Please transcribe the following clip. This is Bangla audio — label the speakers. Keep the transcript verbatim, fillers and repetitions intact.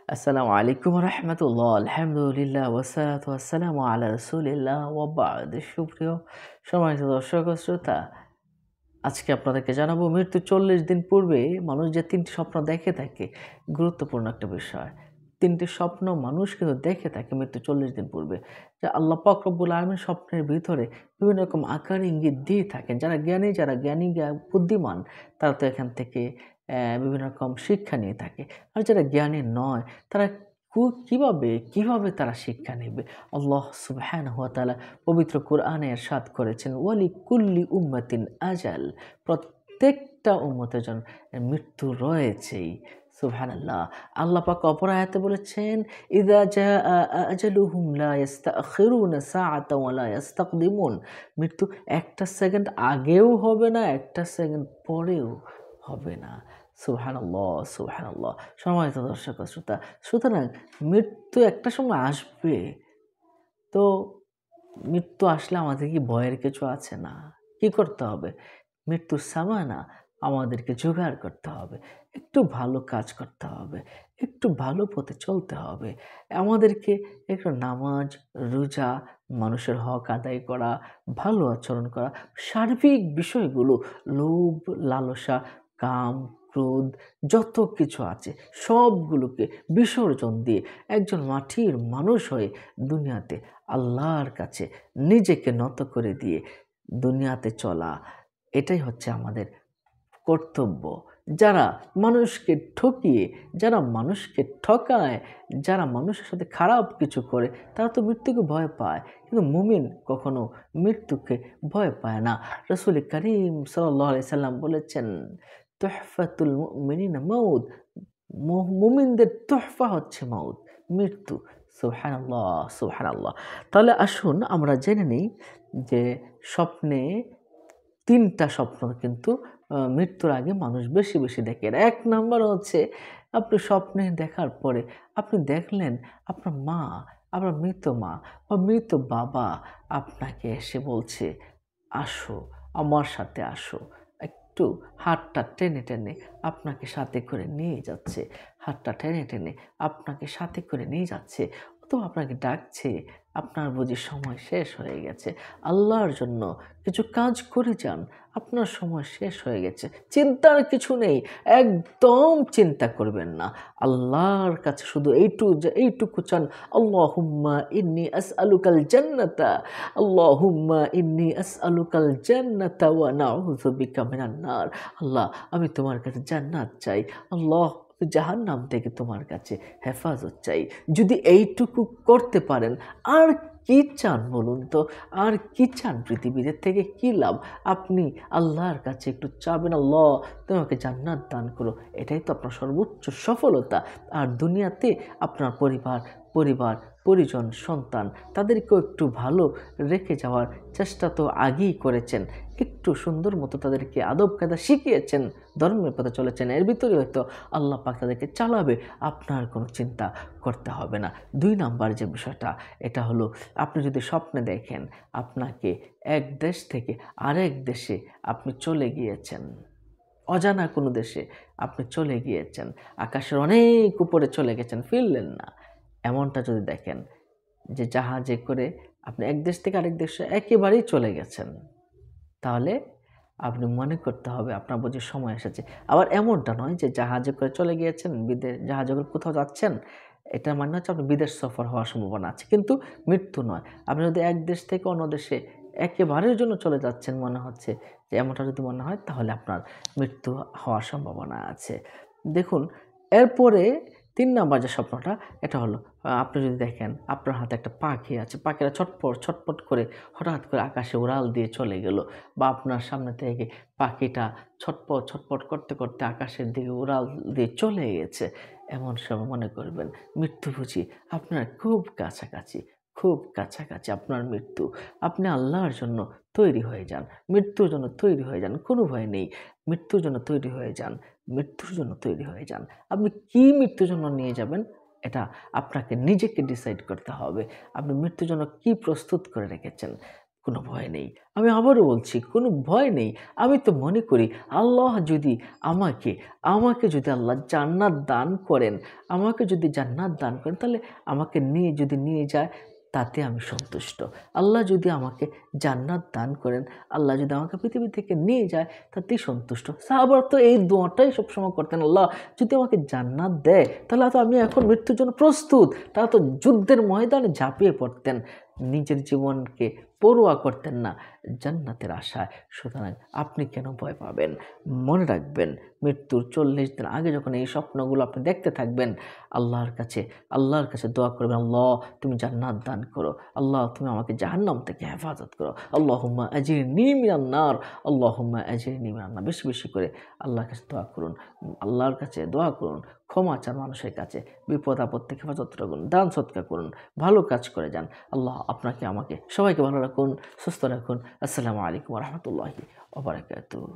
Speaker 1: আসসালামু আলাইকুম রহমতুল্লাহ। আলহামদুলিল্লাহ ওয়াসালাতু ওয়াসসালামু আলা রাসূলিল্লাহ ওয়া বা'দ। সুপ্রিয় সম্মানিত দর্শক ও শ্রোতা, আজকে আপনাদেরকে জানাবো মৃত্যুর চল্লিশ দিন পূর্বে মানুষ যে তিনটি স্বপ্ন দেখে থাকে, গুরুত্বপূর্ণ একটা বিষয়। তিনটি স্বপ্ন মানুষ কিন্তু দেখে থাকে মৃত্যুর চল্লিশ দিন পূর্বে। যে আল্লাহ পাক রব্বুল আলামিন স্বপ্নের ভিতরে বিভিন্ন রকম আকার ইঙ্গিত দিয়ে থাকেন। যারা জ্ঞানী যারা জ্ঞানী জ্ঞা বুদ্ধিমান তারা তো এখান থেকে অ্যা বিভিন্ন রকম শিক্ষা নিয়ে থাকে। আর যারা জ্ঞানী নয় তারা কু কিভাবে, কিভাবে তারা শিক্ষা নেবে? আল্লাহ সুবহানাহু ওয়া তাআলা পবিত্র কোরআনে ইরশাদ করেছেন, ওয়ালিকুল্লি উম্মাতিন আজাল। প্রত্যেকটা উম্মতের জন্য মৃত্যু রয়েছেই। সুবহানাল্লাহ। আল্লাহ পাক অপর আয়াতে বলেছেন, ইযা জাআ আজালুহুম লা ইস্তাখিরুনা সাআতান ওয়া লা ইস্তাকদিমুন। মৃত্যু একটা সেকেন্ড আগেও হবে না, একটা সেকেন্ড পরেও হবে না। সুবহানাল্লাহ, সুবহানাল্লাহ। সম্মানিত দর্শক ও শ্রোতা, সুতরাং মৃত্যু একটা সময় আসবে। তো মৃত্যু আসলে আমাদের কি ভয়ের কিছু আছে? না। কি করতে হবে? মৃত্যুর সামানা আমাদেরকে জোগাড় করতে হবে। একটু ভালো কাজ করতে হবে। একটু ভালো পথে চলতে হবে। আমাদেরকে একটু নামাজ, রোজা, মানুষের হক আদায় করা, ভালো আচরণ করা, সার্বিক বিষয়গুলো লোভ, লালসা, কাম, ক্রোধ যত কিছু আছে সবগুলোকে বিসর্জন দিয়ে একজন মাটির মানুষ হয়ে দুনিয়াতে আল্লাহর কাছে নিজেকে নত করে দিয়ে দুনিয়াতে চলা, এটাই হচ্ছে আমাদের কর্তব্য। যারা মানুষকে ঠকিয়ে, যারা মানুষকে ঠকায়, যারা মানুষের সাথে খারাপ কিছু করে, তারা তো মৃত্যুকে ভয় পায়। কিন্তু মুমিন কখনো মৃত্যুকে ভয় পায় না। রাসূল কারীম সাল্লাল্লাহু আলাইহি সাল্লাম বলেছেন, তুহফাতুল মুমিনিনা মাউত। মু মুমিনদের তোহফা হচ্ছে মাউত, মৃত্যু। সুবহানাল্লাহ, সুবহানাল্লাহ। তাহলে আসুন আমরা জেনে নিই যে স্বপ্নে তিন টা স্বপ্ন কিন্তু আ মৃত্যুর আগে মানুষ বেশি, বেশি দেখে। এক নাম্বার হচ্ছে আপনি স্বপ্নে দেখার পরে আপনি দেখলেন আপনার মা, আপনার মৃত মা বা মৃত বাবা আপনাকে এসে বলছে, "আসো, আমার সাথে আসো।" একটু হাতটা টেনে, টেনে আপনাকে সাথে করে নিয়ে যাচ্ছে। হাতটা টেনে, টেনে আপনাকে সাথে করে নিয়ে যাচ্ছে। অথবা আপনাকে ডাকছে, আপনার বুঝি সময় শেষ হয়ে গেছে। আল্লাহর জন্য কিছু কাজ করে যান। আপনার সময় শেষ হয়ে গেছে। চিন্তার কিছু নেই। একদম চিন্তা করবেন না। আল্লাহর কাছে শুধু এইটু যে এইটুকু চান, আল্লাহুম্মা ইন্নী আসআলুকাল জান্নাতা, আল্লাহুম্মা ইন্নী আসআলুকাল জান্নাতা ওয়া নাউযু বিকা মিনান নার। আল্লাহ, আমি তোমার কাছে জান্নাত চাই। আল্লাহ, জাহান্নাম থেকে তোমার কাছে হেফাজত চাই। যদি এইটুকু করতে পারেন, আর কি চান বলুন তো? আর কি চান পৃথিবীতে? থেকে কি লাভ? আপনি আল্লাহর কাছে একটু চাবেন, আল্লাহ তুমি আমাকে জান্নাত দান করো। এটাই তো আপনার সর্বোচ্চ সফলতা। আর দুনিয়াতে আপনার পরিবার, পরিবার, পরিজন, সন্তান তাদেরকেও একটু ভালো রেখে যাওয়ার চেষ্টা তো আগেই করেছেন। একটু সুন্দর মতো তাদেরকে আদব কায়দা শিখিয়েছেন, ধর্মের পথে চলেছেন। এর ভিতরে হয়তো আল্লাহ পাক তাদেরকে চালাবে। আপনার কোনো চিন্তা করতে হবে না। দুই নাম্বার যে বিষয়টা, এটা হলো আপনি যদি স্বপ্নে দেখেন আপনাকে এক দেশ থেকে আরেক দেশে আপনি চলে গিয়েছেন। অজানা কোনো দেশে আপনি চলে গিয়েছেন। আকাশের অনেক উপরে চলে গেছেন, ফিরলেন না। এমনটা যদি দেখেন যে জাহাজে করে আপনি এক দেশ থেকে আরেক দেশে একেবারেই চলে গেছেন, তাহলে আপনি মনে করতে হবে আপনার বুঝি সময় এসেছে। আবার এমনটা নয় যে জাহাজে করে চলে গিয়েছেন, বিদে জাহাজে করে কোথাও যাচ্ছেন, এটার মানে হচ্ছে আপনার বিদেশ সফর হওয়ার সম্ভাবনা আছে। কিন্তু মৃত্যু নয়। আপনি যদি এক দেশ থেকে অন্য দেশে একেবারের জন্য চলে যাচ্ছেন মনে হচ্ছে যে এমনটা যদি মনে হয়, তাহলে আপনার মৃত্যু হওয়ার সম্ভাবনা আছে। দেখুন, এরপরে তিন নাম্বার যে স্বপ্নটা, এটা হলো আ আপনি যদি দেখেন আপনার হাতে একটা পাখি আছে। পাখিটা ছটপট, ছটপট করে হঠাৎ করে আকাশে উড়াল দিয়ে চলে গেল, বা আপনার সামনে থেকে পাখিটা ছটপট, ছটপট করতে, করতে আকাশের দিকে উড়াল দিয়ে চলে গেছে। এমন সময় মনে করবেন মৃত্যু বুঝি আপনার খুব কাছাকাছি, খুব কাছাকাছি আপনার মৃত্যু। আপনি আল্লাহর জন্য তৈরি হয়ে যান। মৃত্যুর জন্য তৈরি হয়ে যান। কোনো ভয় নেই। মৃত্যুর জন্য তৈরি হয়ে যান। মৃত্যুর জন্য তৈরি হয়ে যান। আপনি কি মৃত্যুর জন্য নিয়ে যাবেন, এটা আপনাকে নিজেকে ডিসাইড করতে হবে। আপনি মৃত্যুর জন্য কি প্রস্তুত করে রেখেছেন? কোনো ভয় নেই। আমি আবারও বলছি, কোনো ভয় নেই। আমি তো মনে করি আল্লাহ যদি আমাকে আমাকে যদি আল্লাহ জান্নাত দান করেন, আমাকে যদি জান্নাত দান করেন, তাহলে আমাকে নিয়ে যদি নিয়ে যায় তাতে আমি সন্তুষ্ট। আল্লাহ যদি আমাকে জান্নাত দান করেন, আল্লাহ যদি আমাকে পৃথিবী থেকে নিয়ে যায় তাতেই সন্তুষ্ট। সাহাবারা তো এই দোয়াটাই সবসময় করতেন, আল্লাহ যদি আমাকে জান্নাত দেয় তাহলে তো আমি এখন মৃত্যুর জন্য প্রস্তুত। তারা তো যুদ্ধের ময়দানে ঝাঁপিয়ে পড়তেন, নিজের জীবনকে পরোয়া করতেন না জান্নাতের আশায়। সুতরাং আপনি কেন ভয় পাবেন? মনে রাখবেন, মৃত্যুর চল্লিশ দিন আগে যখন এই স্বপ্নগুলো আপনি দেখতে থাকবেন, আল্লাহর কাছে আল্লাহর কাছে দোয়া করবেন, আল্লাহ তুমি জান্নাত দান করো, আল্লাহ তুমি আমাকে জাহান্নাম থেকে হেফাজত করো, আল্লাহুম্মা আজিরনি মিনান নার, আল্লাহুম্মা আজিরনি মিনান নার। বেশি বেশি করে আল্লাহর কাছে দোয়া করুন, আল্লাহর কাছে দোয়া করুন, ক্ষমা চান মানুষের কাছে, বিপদ আপদ থেকে হেফাজত রাখুন, দান সৎকার করুন, ভালো কাজ করে যান। আল্লাহ আপনাকে আমাকে সবাইকে ভালো রাখুন, সুস্থ রাখুন। আসসালামু আলাইকুম ওয়া রাহমাতুল্লাহি ওয়া বারাকাতুহু।